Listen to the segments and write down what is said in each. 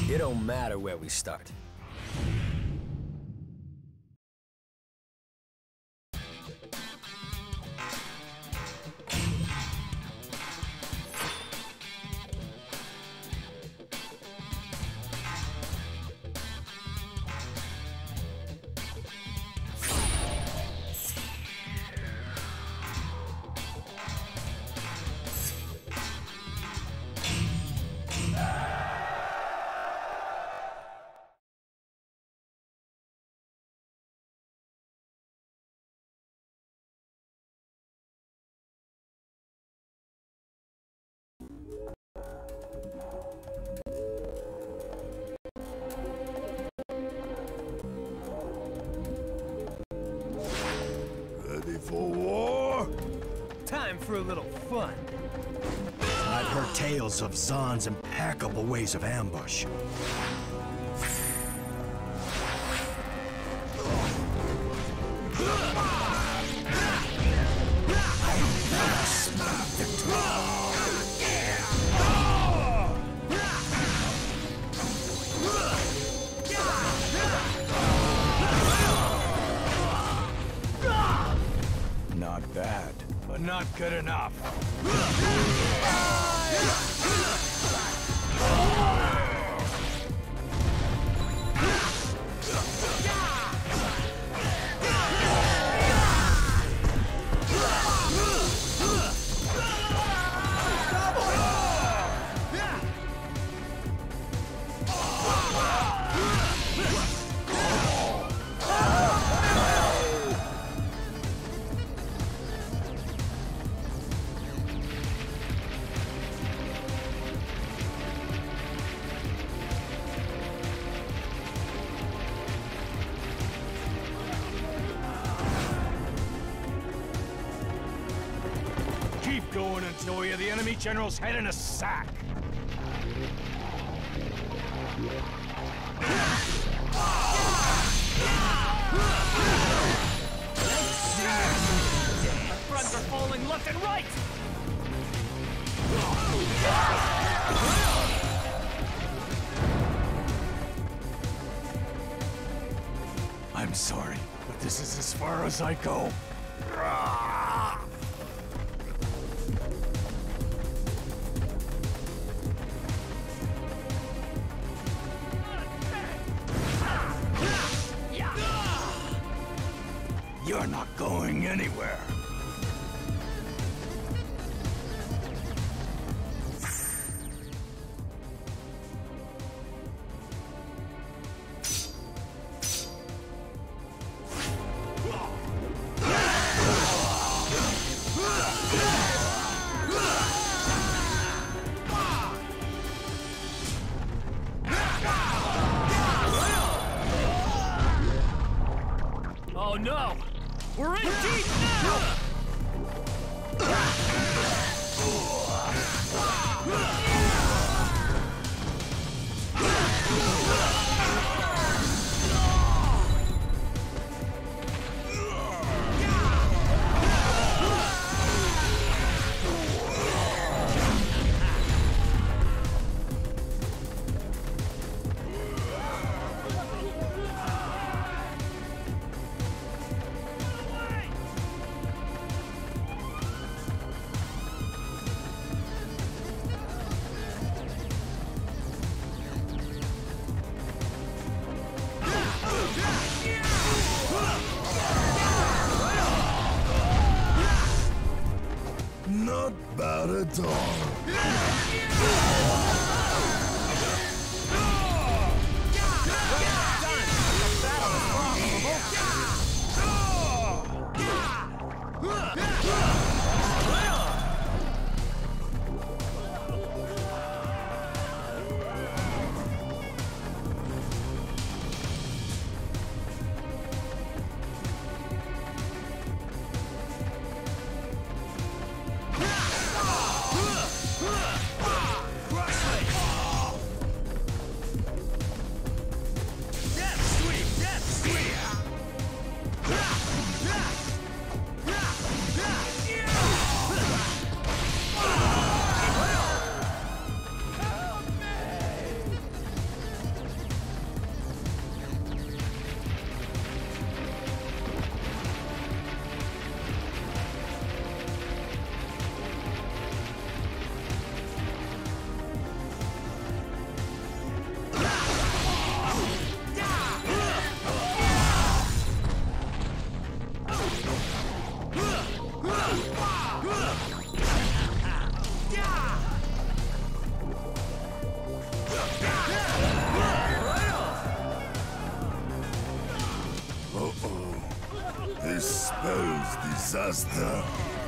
It don't matter where we start. For war? Time for a little fun. I've heard tales of Zaan's impeccable ways of ambush. Not bad, but not good enough. Keep going until you're the enemy general's head in a sack. Friends are falling left and right! I'm sorry, but this is as far as I go. You're not going anywhere. Oh no! We're in deep now! Not bad at all. Crush master.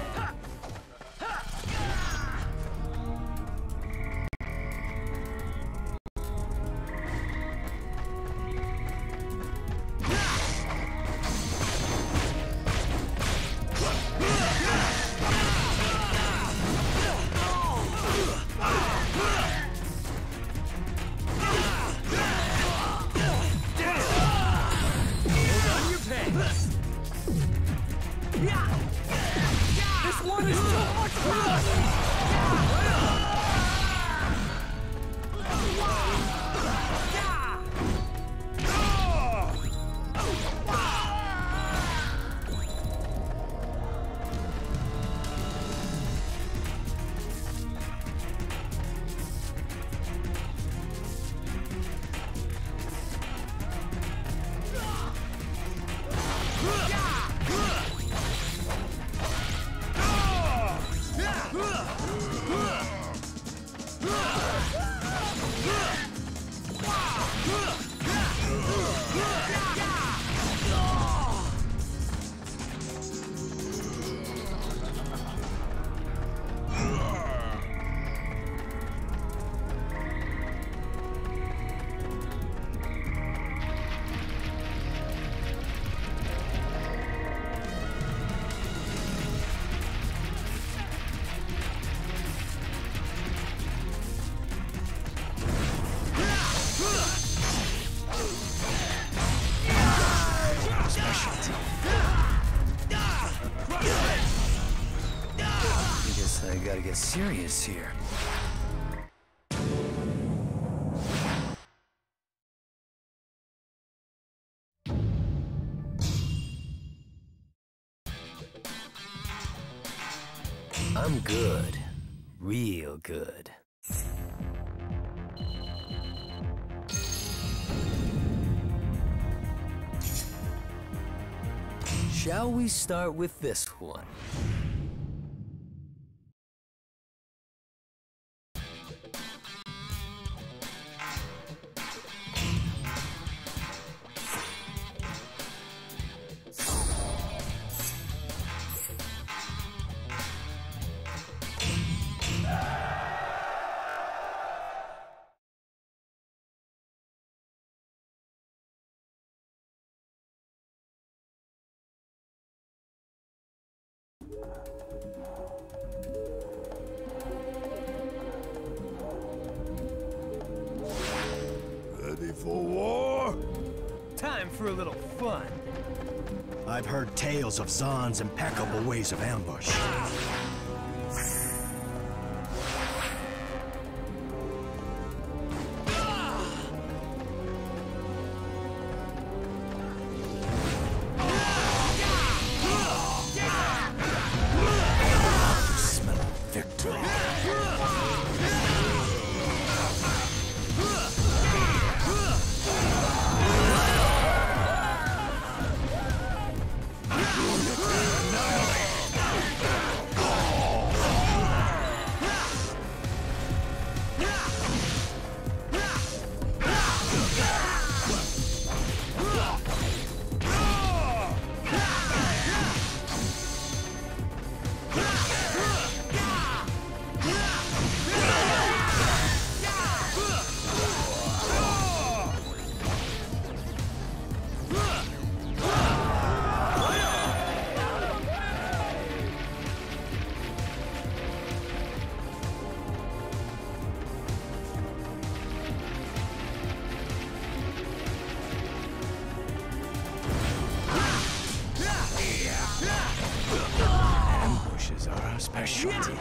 This one is too much for us! I gotta get serious here. I'm good. Real good. Shall we start with this one? Ready for war? Time for a little fun. I've heard tales of Zaan's impeccable ways of ambush. Smell victory. Ambushes are our specialty.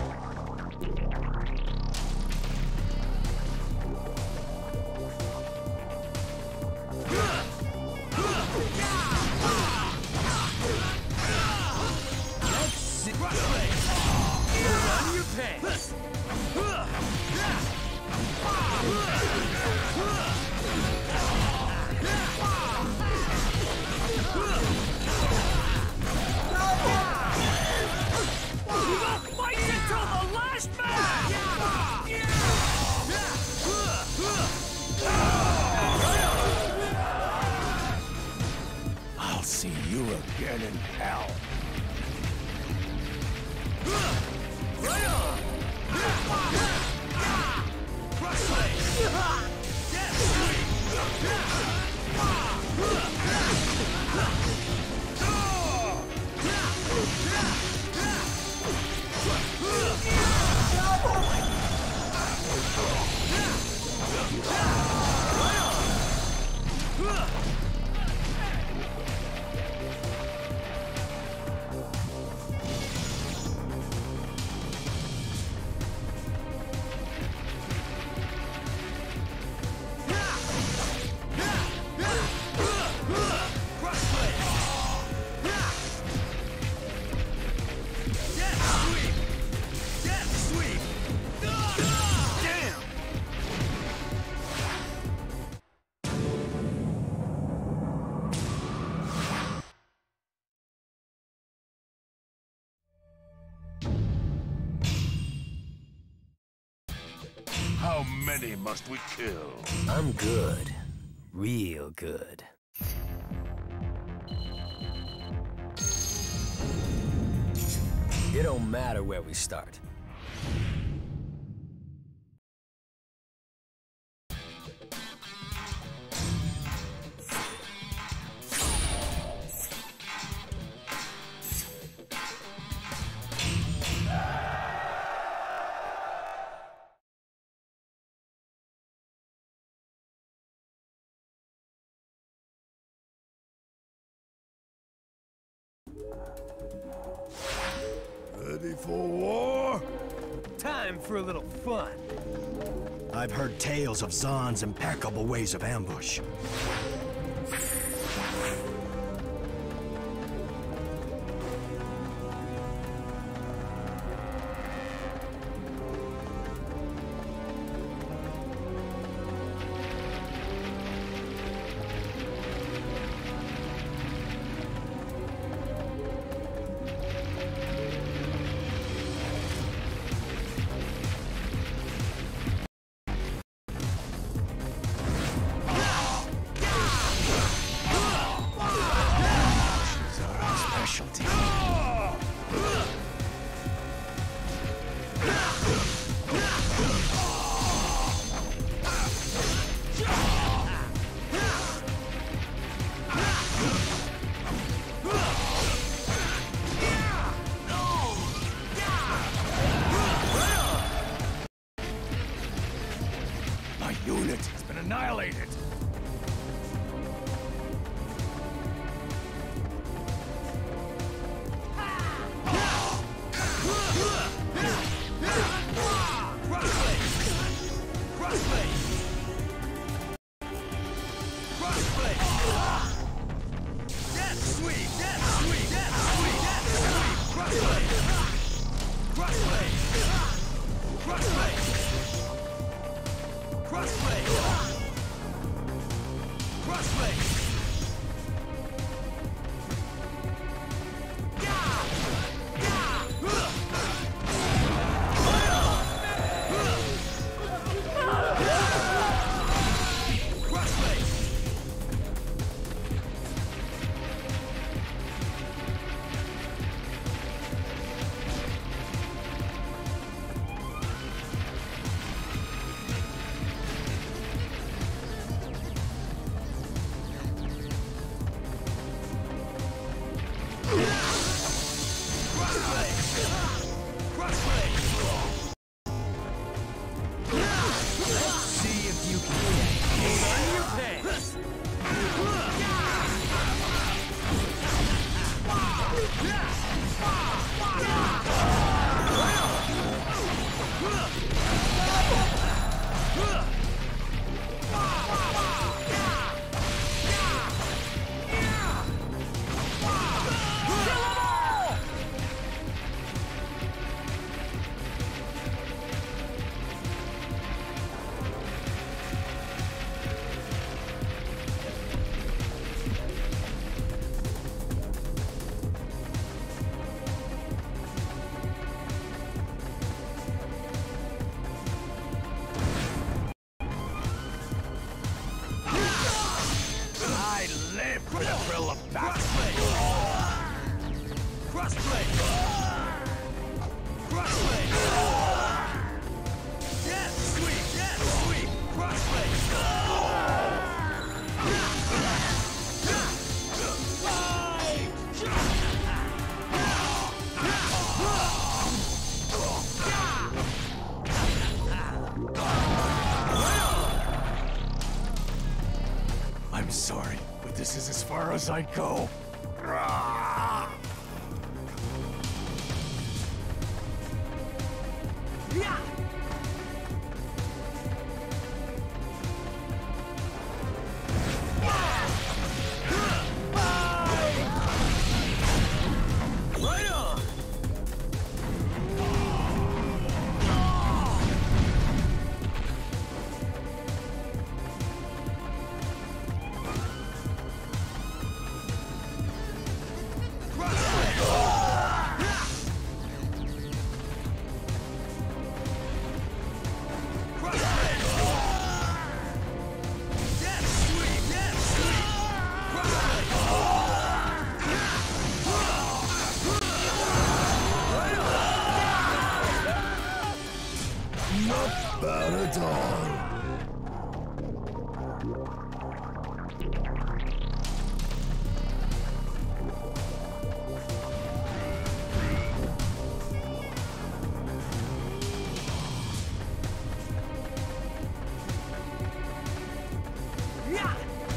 On your pants. Fight until the last man! I'll see you again in hell. Right on! Crossblade! How many must we kill? I'm good. Real good. It don't matter where we start. Ready for war? Time for a little fun. I've heard tales of Zaan's impeccable ways of ambush. My unit has been annihilated. For the thrill of battle. Crossblade! far as I go. Yeah! Right on! Not bad at all. Yeah!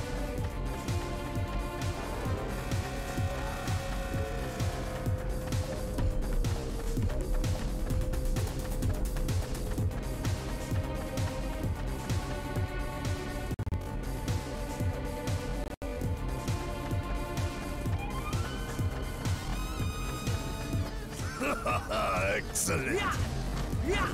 Excellent. Yeah! Yeah!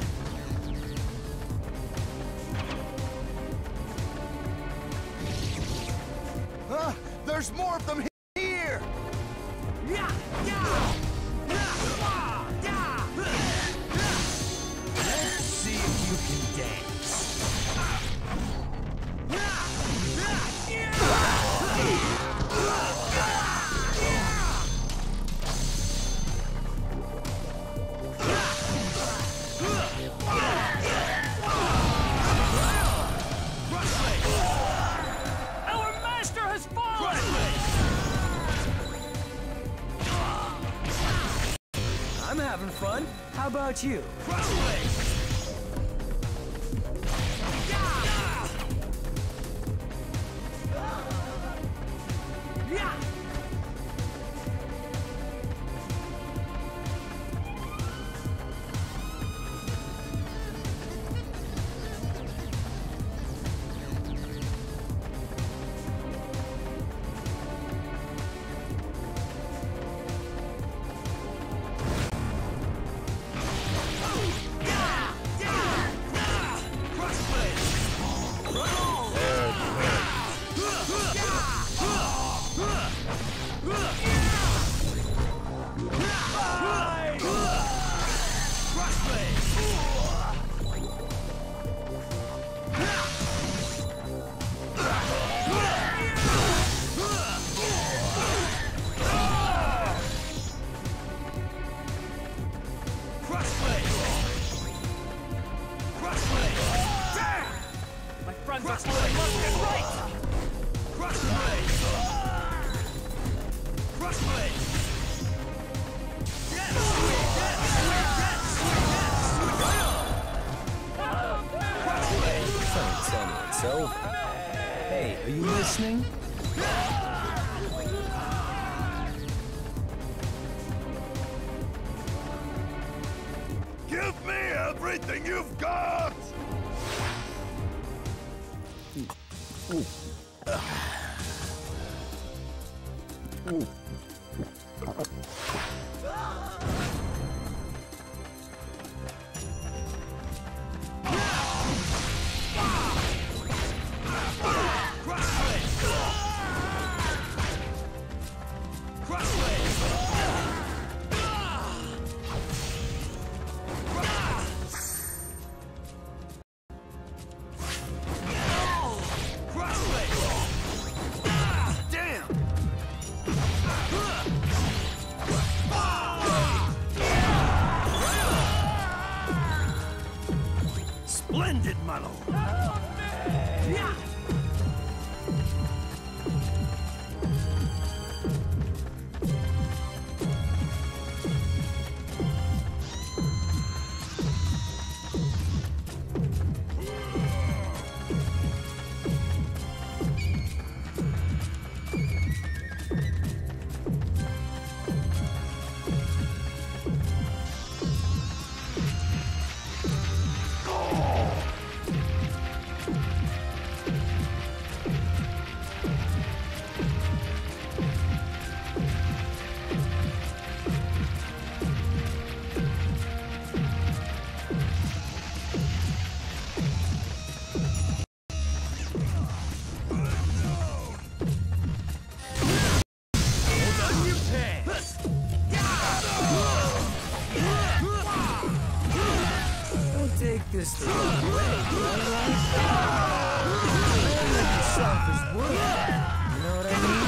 There's more of them here. Yeah! Yeah! Yeah! Yeah! Let's see if you can dance. Our master has fallen! I'm having fun. How about you? Yeah! My friends are pulling left and right! Don't tell me it's over. Hey, are you listening? Give me everything you've got. Splendid, my lord. Yeah! take this the wrong way, man like yourself is worth it. You know what I mean?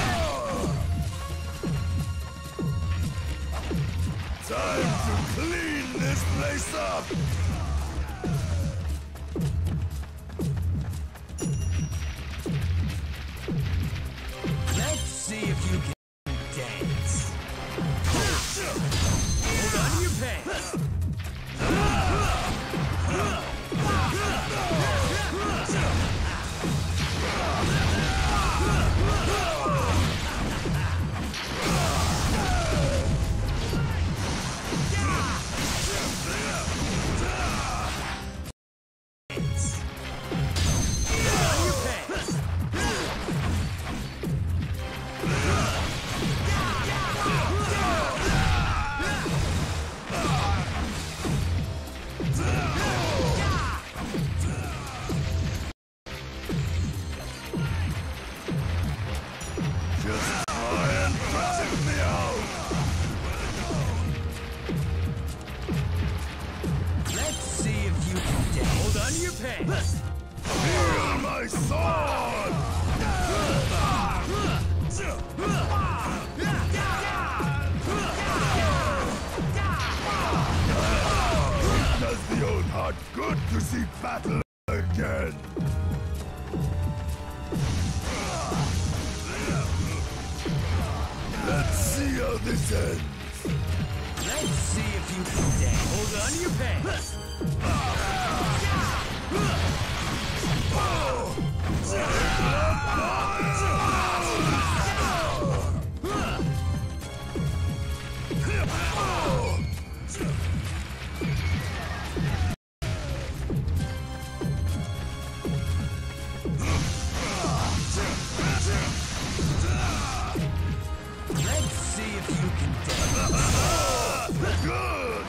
Time to clean this place up! Let's see if you can dance. Hold on to your pants. Feel my sword! Does the old heart good to see battle again? Let's see how this ends. Let's see if you can dance. Hold on to your pants. Let's see if you can dance. Good!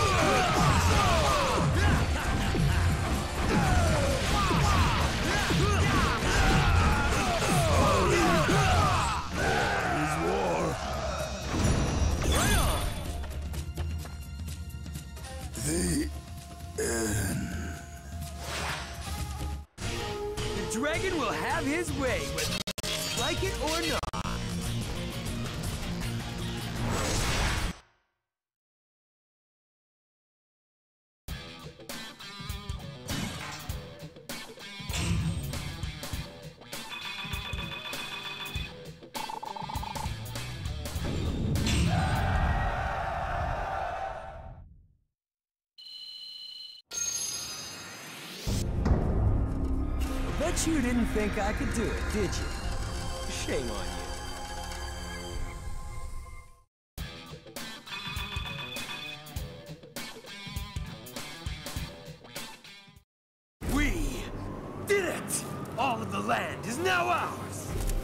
The dragon will have his way, whether you like it or not. Bet you didn't think I could do it, did you? Shame on you. We did it! All of the land is now ours!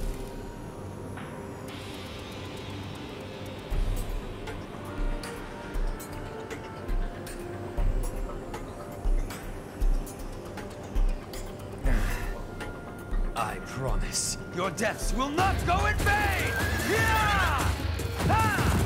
I promise, your deaths will not go in vain! Yeah! Ha!